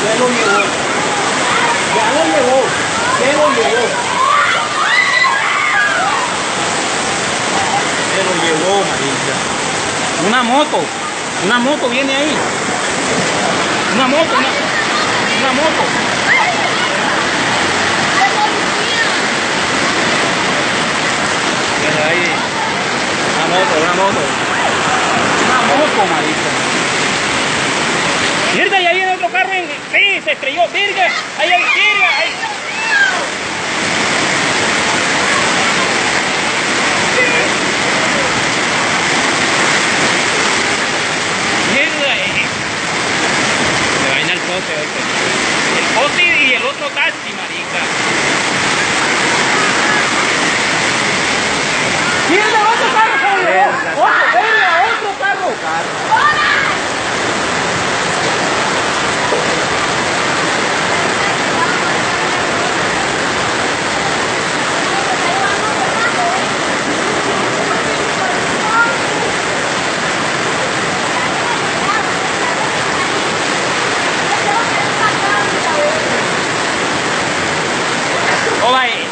Se lo llevó. Ya lo llevó. Se lo llevó. Se lo llevó, marica. Una moto viene ahí. Una moto. Mira ahí. Una moto, marica. Mierda, y ahí viene otro carro. Sí, se estrelló. Virga, ahí. Se vaina el poste, ¿oíste? El poste y el otro taxi, marica. ¡Mierda, otro carro se lo llevó! ¡Otro carro! Olha aí.